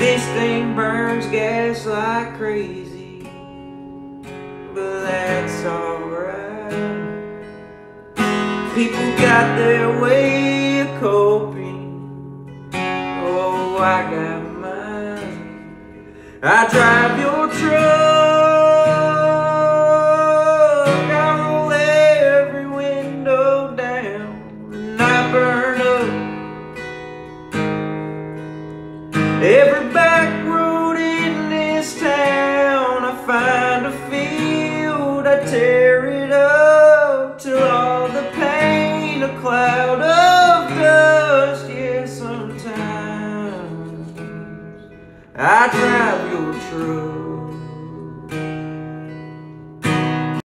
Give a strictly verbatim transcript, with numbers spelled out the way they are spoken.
This thing burns gas like crazy, but that's alright. People got their way of coping, oh, I got mine. I drive your truck